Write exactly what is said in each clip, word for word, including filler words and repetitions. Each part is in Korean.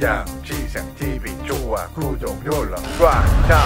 양지생티비 좋아 구독 눌러 꽉차.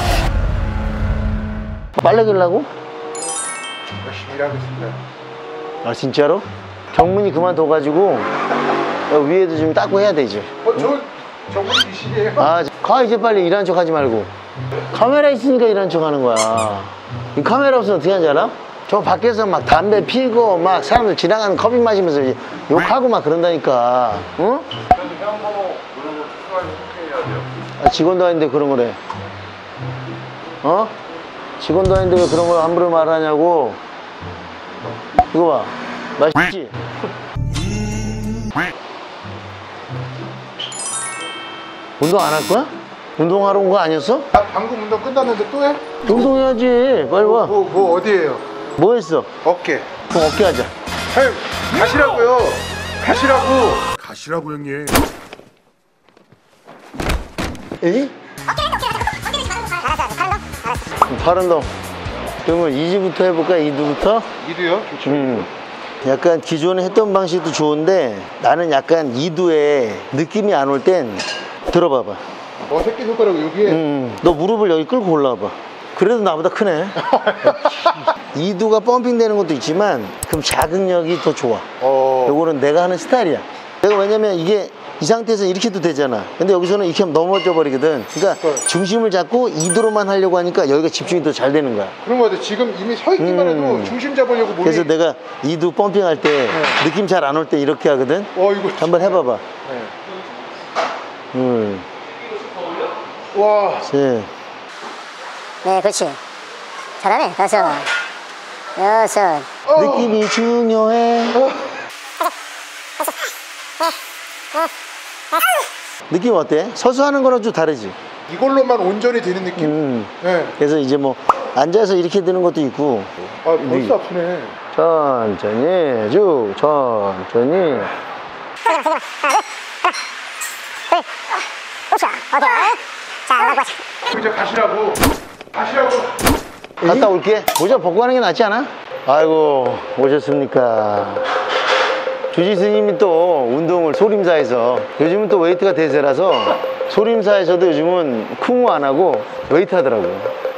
빨래 길라고? 열심히 일하고 있습니다. 아 진짜로? 경문이 그만둬가지고 위에도 좀 닦고 해야 되지. 어, 저 전문이시에요? 아, 가 이제 빨리 일하는 척 하지 말고. 카메라 있으니까 일하는 척 하는 거야. 이 카메라 없으면 어떻게 하는지 알아? 저 밖에서 막 담배 피고 막 사람들 지나가는 커피 마시면서 욕하고 막 그런다니까. 응? 그래도 회원번호 누르고 추가해서 소개해야 돼요. 아, 직원도 아닌데 그런 거래. 어? 직원도 아닌데 왜 그런 걸 함부로 말하냐고. 이거 봐, 맛있지? 운동 안 할 거야? 운동하러 온 거 아니었어? 아, 방금 운동 끝났는데 또 해? 운동해야지. 빨리 와. 뭐, 뭐 어디에요? 뭐 했어? 어깨. 그럼 어깨 하자. 형님 가시라고요. 가시라고. 가시라고 형님. 에? 팔 운동. 그러면 이지부터 해볼까? 이두부터? 이두요? 좋죠. 음. 약간 기존에 했던 방식도 좋은데 나는 약간 이두에 느낌이 안 올 땐 들어봐봐. 어, 새끼 손가락 여기에. 음. 너 무릎을 여기 끌고 올라와봐. 그래도 나보다 크네. 이두가 펌핑 되는 것도 있지만 그럼 자극력이 더 좋아. 어. 요거는 내가 하는 스타일이야. 내가 왜냐면 이게 이 상태에서 이렇게 해도 되잖아. 근데 여기서는 이렇게 하면 넘어져 버리거든. 그러니까 네. 중심을 잡고 이두로만 하려고 하니까 여기가 집중이 더 잘 되는 거야. 그런 거 같아. 지금 이미 서 있기만 해도 음. 중심 잡으려고 몸이. 그래서 내가 이두 펌핑할 때 네. 느낌 잘 안 올 때 이렇게 하거든. 어, 이거. 한번 해봐봐. 네. 음. 와. 셋. 네, 그렇지. 잘하네. 다섯, 여섯. 어. 느낌이 중요해. 어. 느낌 어때? 서서 하는 거랑 좀 다르지? 이걸로만 온전히 되는 느낌? 음. 네. 그래서 이제 뭐 앉아서 이렇게 드는 것도 있고. 아, 벌써 아프네. 천천히 쭉 천천히. 이제 가시라고. 가시라고. 갔다 올게. 모자 벗고 가는 게 낫지 않아? 아이고 오셨습니까. 주지 스님이 또 운동을 소림사에서, 요즘은 또 웨이트가 대세라서 소림사에서도 요즘은 쿵우 안 하고 웨이트 하더라고.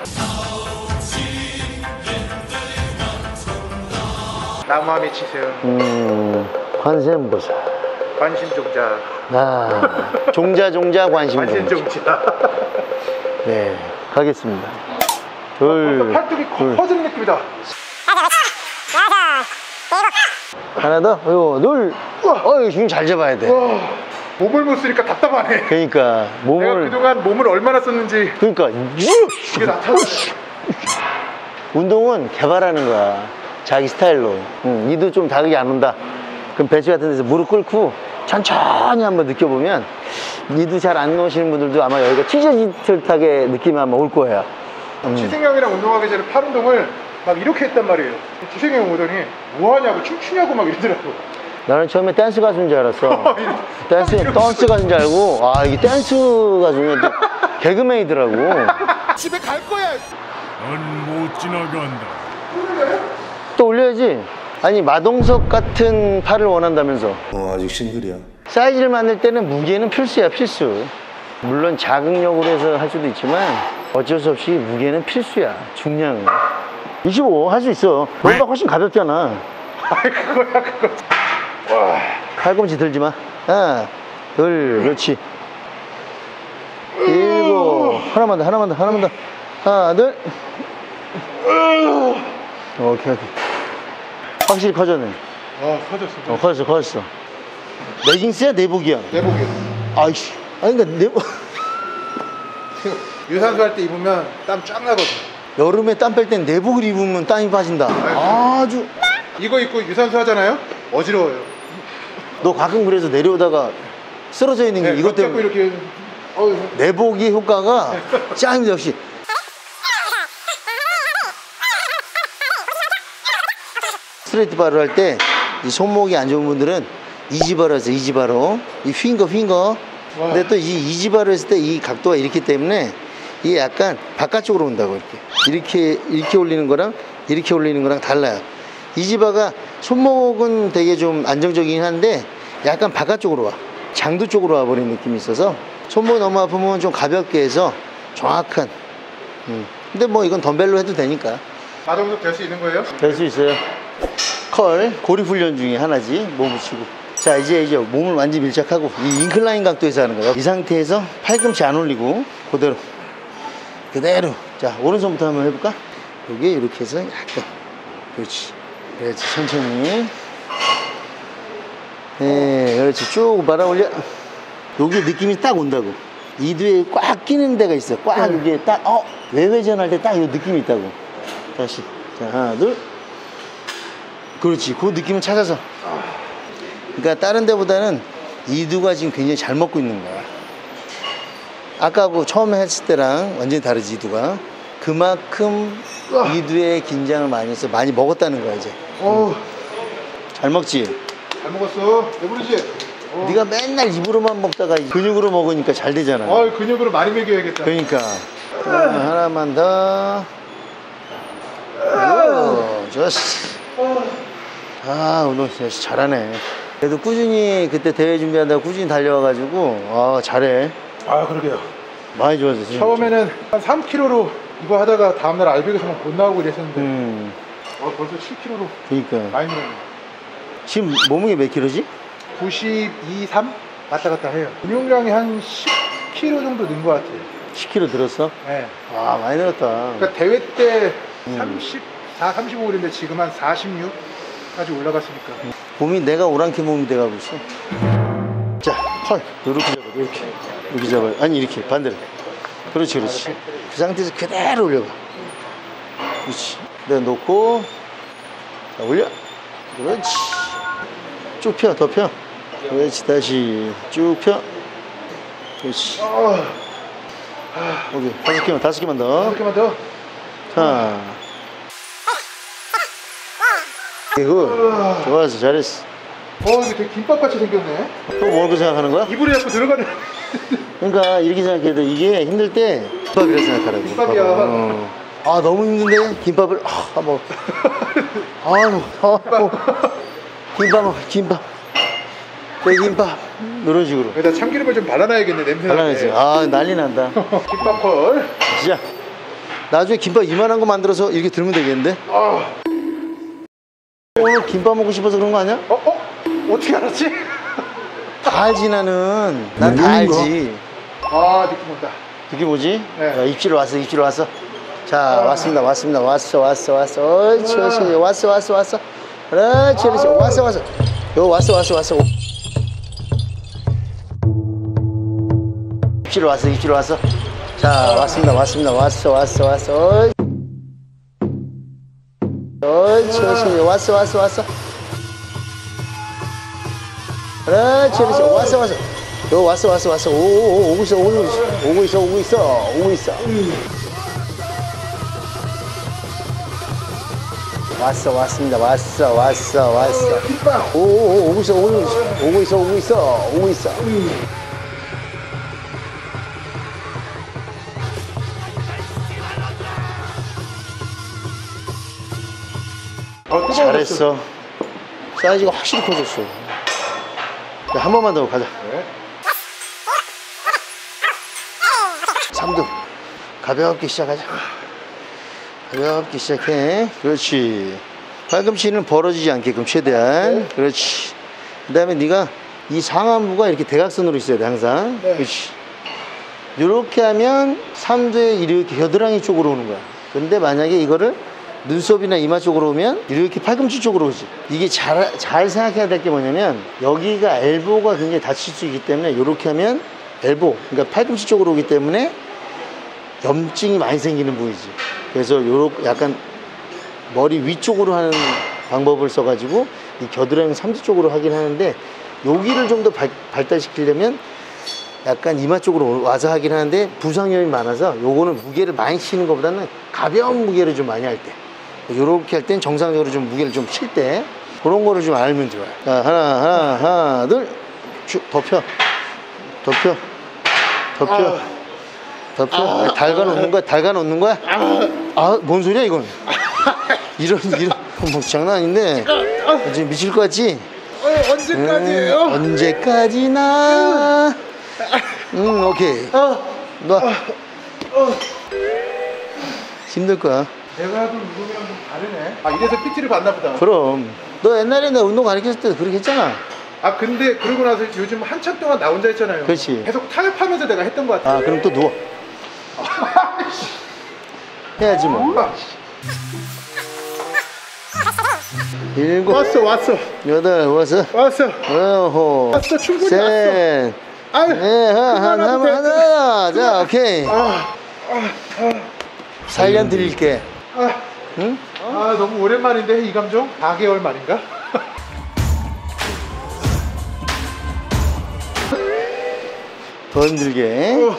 나무함이 치세요. 음, 관세음보살. 관심종자. 아, 종자 종자 관심 종자. 관심종자. 네, 가겠습니다. 둘, 팔뚝이 둘. 커지는 느낌이다. 하나 더, 요, 둘. 어이, 지금 잘 잡아야 돼. 와, 몸을 못 쓰니까 답답하네. 그러니까 내가 몸을, 그동안 몸을 얼마나 썼는지 그러니까 이게 나타나네. 운동은 개발하는 거야. 자기 스타일로. 응, 이도 좀 자극이 안 온다. 그럼 벤치 같은 데서 무릎 꿇고 천천히 한번 느껴보면, 이도 잘 안 놓으시는 분들도 아마 여기가 찢어지듯하게 느낌이 아마 올 거예요. 음. 지생형이랑 운동하기 전에 팔 운동을 막 이렇게 했단 말이에요. 지생형 오더니 뭐하냐고, 춤추냐고 막 이러더라고. 나는 처음에 댄스 가수인 줄 알았어. 댄스, 댄스 가수인 줄 알고, 아, 이게 댄스 가수면 또 개그맨이더라고. 집에 갈 거야. 넌 못 지나간다. 또 올려야지. 아니, 마동석 같은 팔을 원한다면서. 어, 아직 싱글이야. 사이즈를 만들 때는 무게는 필수야, 필수. 물론 자극력으로 해서 할 수도 있지만 어쩔 수 없이 무게는 필수야, 중량은. 이십오 할 수 있어. 너보다 훨씬 가볍잖아. 아, 그거야 그거. 와. 팔꿈치 들지 마. 하나, 둘, 그렇지. 일곱. 하나만 더, 하나만 더, 하나만 더. 하나, 둘. 오케이, 오케이. 확실히 커졌네. 아, 커졌어. 어, 커졌어, 커졌어. 레깅스야, 내복이야? 내복이요. 아이씨. 아니, 그러니까 내복. 유산소 할 때 입으면 땀 쫙 나거든. 여름에 땀 뺄 땐 내복을 입으면 땀이 빠진다. 아주. 이거 입고 유산소 하잖아요? 어지러워요. 너 가끔 그래서 내려오다가 쓰러져 있는 게 네, 이것 각 잡고 때문에. 이렇게. 어휴. 내복의 효과가 짱입니다, 역시. 스트레이트 바를 할 때 이 손목이 안 좋은 분들은 이지바로 해서 이지바로. 이 휜거, 휜거. 근데 또 이 이지바로 했을 때 이 각도가 이렇기 때문에 이게 약간 바깥쪽으로 온다고, 이렇게. 이렇게, 이렇게 올리는 거랑 이렇게 올리는 거랑 달라요. 이지바가 손목은 되게 좀 안정적이긴 한데 약간 바깥쪽으로 와. 장두 쪽으로 와버린 느낌이 있어서 손목이 너무 아프면 좀 가볍게 해서 정확한. 음. 근데 뭐 이건 덤벨로 해도 되니까 마동석 될 수 있는 거예요? 될 수 있어요. 컬 고립 훈련 중에 하나지. 몸 붙이고. 자, 이제 이제 몸을 완전히 밀착하고 이 인클라인 각도에서 하는 거예요. 이 상태에서 팔꿈치 안 올리고 그대로 그대로. 자, 오른손부터 한번 해볼까? 여기 이렇게 해서 약간. 그렇지. 그렇지. 천천히. 네, 그렇지. 쭉 말아 올려. 여기 느낌이 딱 온다고. 이두에 꽉 끼는 데가 있어. 꽉 네. 여기에 딱, 어, 외회전할 때 딱 이 느낌이 있다고. 다시. 자, 하나, 둘. 그렇지. 그 느낌을 찾아서. 그러니까 다른 데보다는 이두가 지금 굉장히 잘 먹고 있는 거야. 아까 그 처음에 했을 때랑 완전히 다르지, 이두가. 그만큼 이두에 긴장을 많이 해서 많이 먹었다는 거야, 이제. 어, 잘 먹지? 잘 먹었어. 배부르지? 어. 네가 맨날 입으로만 먹다가 근육으로 먹으니까 잘 되잖아. 어, 근육으로 많이 먹여야겠다. 그러니까. 자, 하나만 더. 오, 좋았어. 아, 오늘 진짜 잘하네. 그래도 꾸준히 그때 대회 준비한다고 꾸준히 달려와가지고 아, 잘해. 아, 그러게요. 많이 좋아졌어. 처음에는 한 삼 킬로그램로 이거 하다가 다음날 알백에서만 못 나오고 이랬었는데 음, 어, 벌써 칠 킬로그램로 그러니까. 많이 늘었네. 지금 몸무게 몇 킬로지? 구십이, 삼? 왔다 갔다 해요. 근육량이 한 십 킬로그램 정도 는 것 같아요. 십 킬로그램 늘었어? 네. 아, 많이 늘었다. 그러니까 대회 때 음. 삼십사, 삼십오 그랬는데 지금 한 사십육까지 올라갔으니까. 몸이 내가 오랑캐 몸이 돼가고 있어. 자, 헐. 이렇게 잡아, 이렇게. 이렇게 잡아. 아니, 이렇게. 반대로. 그렇지, 그렇지. 그 상태에서 그대로 올려봐. 그렇지. 내가 놓고. 자, 올려. 그렇지. 쭉 펴, 더 펴. 그렇지, 다시. 쭉 펴. 그렇지. 어, 오케이. 다섯 개만, 다섯 개만 더. 한 개만 더. 자. 이거. 좋았어, 잘했어. 어, 이거 되게 김밥같이 생겼네. 또 뭘 생각하는 거야? 이불에 자꾸 들어가네. 그러니까 이렇게 생각해도 이게 힘들 때 김밥이라 생각하라고. 김밥이야. 어. 아, 너무 힘든데 김밥을 아, 뭐. 아유, 아, 뭐. 김밥 먹어, 김밥. 내 김밥. 이런 식으로. 여기다 참기름을 좀 발라놔야겠네, 냄새 발라내지. 나네. 아, 난리 난다. 김밥 컬. 진짜. 나중에 김밥 이만한 거 만들어서 이렇게 들면 되겠는데? 아, 오늘 김밥 먹고 싶어서 그런 거 아니야? 어, 어? 어떻게 알았지? 다 알지, 나는. 난 다 알지. 아, 느낌 온다. 그게 뭐지? 네. 야, 입질 왔어, 입질 왔어. 자, 왔습니다, 왔습니다. 왔어, 왔어, 왔어. 옳지, 옳지. 왔어, 왔어, 왔어. 그렇지, 그렇지. 왔어, 왔어. 요, 왔어, 왔어, 왔어. 입질 왔어, 입질 왔어. 자, 왔습니다, 왔습니다. 왔어, 왔어, 왔어. 옳지, 옳지. 왔어, 왔어, 왔어. 그렇지, 그렇지. 왔어, 왔어. 요, 왔어, 왔어, 왔어. 오, 오, 오고 있어, 오고 있어. 오고 있어, 오고 있어. 오고 있어. 왔어, 왔습니다. 왔어, 왔어, 왔어. 오, 오, 오, 오고 있어, 오고 있어. 오고 있어, 오고 있어. 오고 있어. 어, 뜨거워졌어. 잘했어. 사이즈가 확실히 커졌어. 자, 한 번만 더 가자. 네. 삼 등. 가볍게 시작하자. 가볍게 시작해. 그렇지. 팔꿈치는 벌어지지 않게끔 최대한. 네. 그렇지. 그 다음에 네가 이 상안부가 이렇게 대각선으로 있어야 돼, 항상. 네. 그렇지. 이렇게 하면 삼 두에 이렇게 겨드랑이 쪽으로 오는 거야. 근데 만약에 이거를 눈썹이나 이마 쪽으로 오면 이렇게 팔꿈치 쪽으로 오지. 이게 잘, 잘 생각해야 될 게 뭐냐면 여기가 엘보가 굉장히 다칠 수 있기 때문에 이렇게 하면 엘보, 그러니까 팔꿈치 쪽으로 오기 때문에 염증이 많이 생기는 부위지. 그래서 요렇게 약간 머리 위쪽으로 하는 방법을 써가지고 이 겨드랑이 삼지 쪽으로 하긴 하는데 여기를 좀 더 발달시키려면 약간 이마 쪽으로 와서 하긴 하는데 부상염이 많아서 요거는 무게를 많이 치는 것보다는 가벼운 무게를 좀 많이 할 때 요렇게 할 땐 정상적으로 좀 무게를 좀 칠 때 그런 거를 좀 알면 좋아요. 자, 하나 하나 하나 둘 쭉 덮여 덮여 덮여 덮여. 달가 놓는 거야, 달가 놓는 거야. 아, 뭔 소리야 이건. 이런 이런 뭐 장난 아닌데 지금 미칠 것 같지? 어, 언제 언제까지예요? 언제까지나. 응, 오케이. 아, 놔. 아, 힘들 거야. 내가 하던 운동이랑 좀 다르네. 아, 이래서 피티를 받나 보다. 그럼. 너 옛날에 나 운동 가르쳤을 때도 그렇게 했잖아. 아, 근데 그러고 나서 요즘 한참 동안 나 혼자 했잖아요. 그렇지. 계속 타협하면서 내가 했던 것 같아. 아, 그럼 또 누워. 해야지 뭐. 일곱, 왔어, 왔어, 여덟, 왔어. 왔어. 어호. 왔어, 충분히 셋. 아유, 네, 하나, 하나, 그만하면 돼. 하나. 자, 오케이. 아, 아, 살려 드릴게. 아, 응? 아, 너무 오랜만인데 이 감정? 사 개월 만인가? 더 힘들게. 어.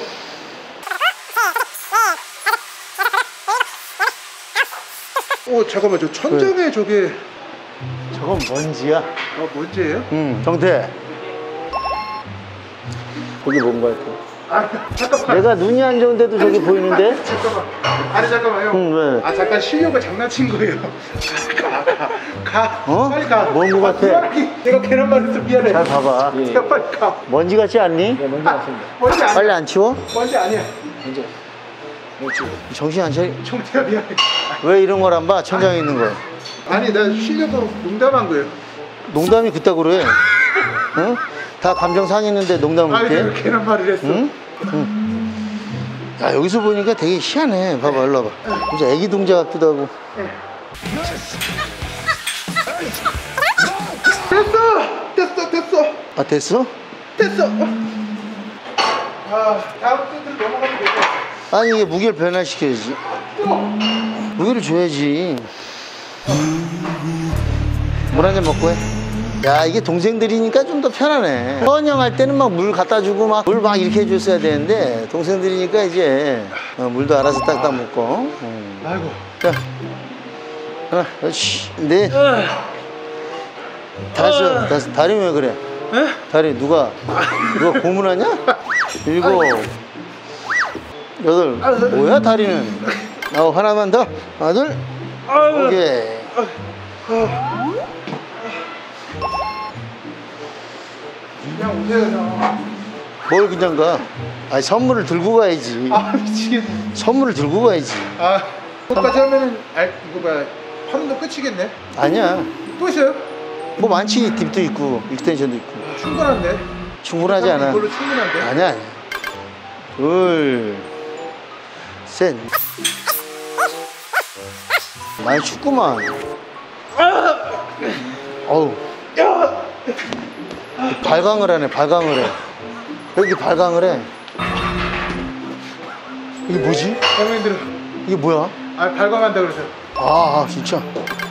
오, 잠깐만, 저 천장에 저게 저건 먼지야. 아, 뭔지예요? 응, 정태. 거기 뭔 거야, 또? 아, 잠깐만. 내가 눈이 안 좋은데도 저기 보이는데? 잠깐만. 아니, 잠깐만요. 응, 왜? 아, 잠깐 쉬려고 장난친 거예요. 가, 가, 가. 어? 빨리 가. 뭔거 같아? 아, 미안해. 내가 계란말이해서 미안해. 잘 봐봐. 야, 빨리 가. 먼지 같지 않니? 먼지 같습니다. 먼지 아니야. 빨리 안 치워? 먼지 아니야. 정신 안 차리. 정태야, 미안해. 왜 이런 걸 안 봐? 천장에 있는 거. 아니, 나 쉬려고 농담한 거예요. 농담이 그따구로 해. 응? 다 감정 상했는데 농담을 아니, 그렇게 내가 해? 계란말이를 했어. 응? 응. 야, 여기서 보니까 되게 희한해. 봐봐, 일로 와봐. 무슨 애기 동자 같기도 하고. 됐어! 됐어, 됐어! 아, 됐어? 됐어! 아, 다음 세트로 넘어가면 되죠. 아니, 이게 무게를 변화시켜야지. 무게를 줘야지. 물 한 잔 먹고 해. 야, 이게 동생들이니까 좀 더 편하네. 선영 할 때는 막 물 갖다 주고 막 물 막 이렇게 해줬어야 되는데, 동생들이니까 이제 어, 물도 알아서 딱딱 먹고. 음. 아이고. 자, 하나, 그렇지. 네. 다섯, 다섯. 다리 왜 그래? 다리 누가, 누가 고문하냐? 일곱, 여덟. 뭐야, 다리는? 어, 하나만 더. 하나, 둘. 오케이. 그냥 오세요, 형. 뭘 그냥 가? 아니, 선물을 들고 가야지. 아, 미치겠네. 선물을 들고 가야지. 아, 끝까지 하면은, 아, 이거 봐. 하는도 끝이겠네. 아니야. 또 있어요? 뭐 많지. 딥도 있고, 익스텐션도 있고. 충분한데? 충분하지 않아. 이걸로 충분한데? 아니야, 아니야. 둘, 셋. 많이 춥구만. 어우. 발광을 하네, 발광을 해. 왜 이렇게 발광을 해? 이게 뭐지? 형님들, 이게 뭐야? 아, 발광한다 그래서. 아, 아 진짜.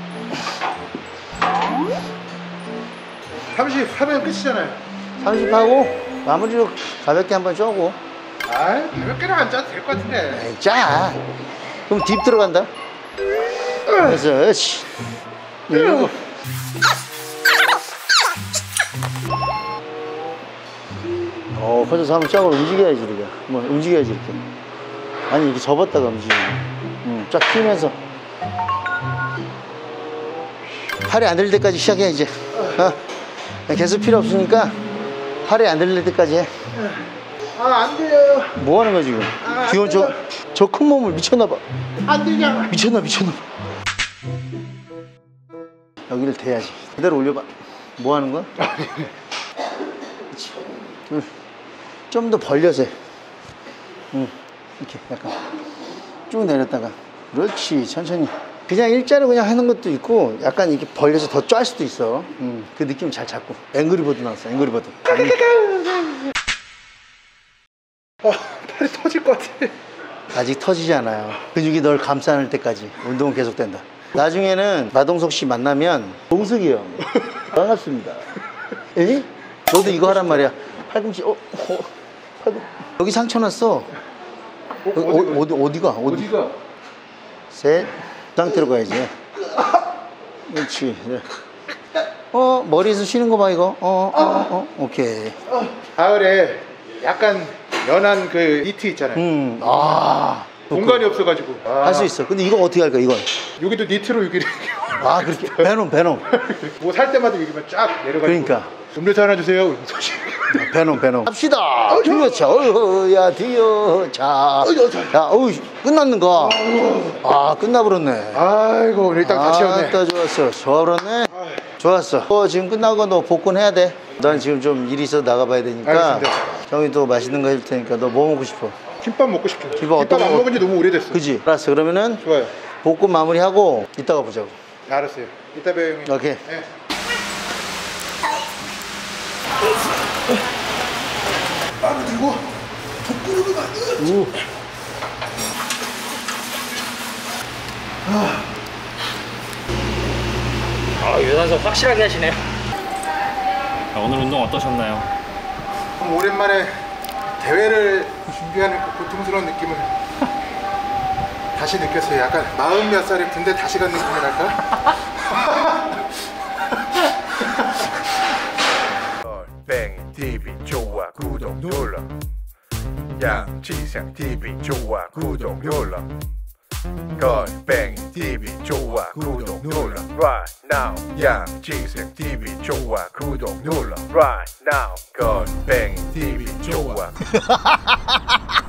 삼십 하면 끝이잖아요. 삼십 하고 마무리로 가볍게 한번 쪼고. 아, 가볍게는 안 짜도 될 것 같은데. 에이, 짜. 그럼 딥 들어간다. 그래서, 그렇지. 일곱. 어, 커져서 한번 쫙으로 움직여야지, 우리가. 뭐, 움직여야지, 이렇게. 아니, 이렇게 접었다가 움직이네. 응, 쫙 피면서. 팔이 안 들릴 때까지 시작해, 이제. 어. 계속 필요 없으니까 팔이 안 들릴 때까지 해. 아, 안 돼요. 뭐 하는 거야, 지금? 아, 안 지금 저, 돼요. 저 큰 몸을 미쳤나봐. 안 되잖아. 미쳤나, 미쳤나. 여기를 대야지. 그대로 올려봐. 뭐 하는 거야? 그렇지. 응. 좀 더 벌려서 해. 응. 이렇게 약간 쭉 내렸다가. 그렇지. 천천히. 그냥 일자로 그냥 하는 것도 있고 약간 이렇게 벌려서 더 짤 수도 있어. 응. 그 느낌 잘 잡고. 앵그리버드 나왔어. 앵그리버드. 어, 팔이 터질 것 같아. 아직 터지지 않아요. 근육이 널 감싸 안을 때까지 운동은 계속된다. 나중에는 마동석 씨 만나면 동석이 형 반갑습니다. 에? 너도 이거 하란 말이야. 팔꿈치. 어? 어? 팔꿈... 여기 상처 났어. 어, 여기, 어, 어디 어디가? 어디? 어디가? 셋. 그 상태로 가야지. 그렇지. 어, 머리에서 쉬는 거 봐 이거. 어, 어, 어, 어. 오케이. 가을에 약간 연한 그 니트 있잖아요. 음, 아. 공간이 없어가지고. 아, 할 수 있어. 근데 이거 어떻게 할까 이건? 여기도 니트로 여기 아, 그렇게. 베놈, 베놈. 뭐 살 때마다 여기만 쫙 내려가지고. 그러니까 음료수 하나 주세요. 배놈 배놈 합시다. 그렇죠. 어야 뒤어 자. 자 어우 끝났는가? 아 끝나버렸네. 아이고 오늘 일단 같이 왔네. 아따 좋았어. 좋아버렸네. 좋았어. 어, 지금 끝나고 너 복근해야 돼. 난 지금 좀 일이 있어 나가봐야 되니까. 알겠습니다. 형이 또 맛있는 거 해줄 테니까 너 뭐 먹고 싶어? 김밥 먹고 싶죠. 김밥 김밥 어떤 안 거? 먹은 지 너무 오래됐어. 그지? 알았어. 그러면은 좋아요. 복근 마무리하고 이따가 보자고. 네, 알았어요. 이따 봬요 형님. 오케이. 네. 아 그리고 복근으로 만든. 아, 유산소 확실하게 하시네요. 아, 오늘 운동 어떠셨나요? 좀 오랜만에 대회를 준비하는 그 고통스러운 느낌을 다시 느꼈어요. 약간 마흔 몇 살에 군대 다시 간 느낌이랄까? 뱅이 티비 좋아 구독 눌러 양치상 티비 좋아 구독 눌러 걸뱅이 티비 좋아 구독 눌러 Right now 양치상 티비 좋아 구독 눌러 Right now 걸뱅이 티비 좋아